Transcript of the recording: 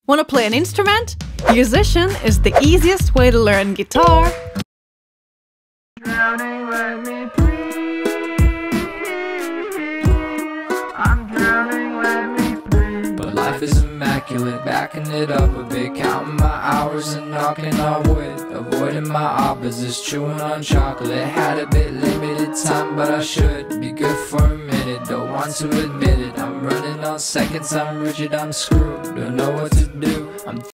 Want to play an instrument? Musician is the easiest way to learn guitar. Drowning, let me breathe. I'm drowning, let me breathe. But life is immaculate, backing it up a bit, counting my hours and knocking on wood, avoiding my opposites, chewing on chocolate. Had a bit limited time, but I should be good for a minute. Don't want to admit it, I'm running on seconds, I'm rigid, I'm screwed. Don't know what to do, I'm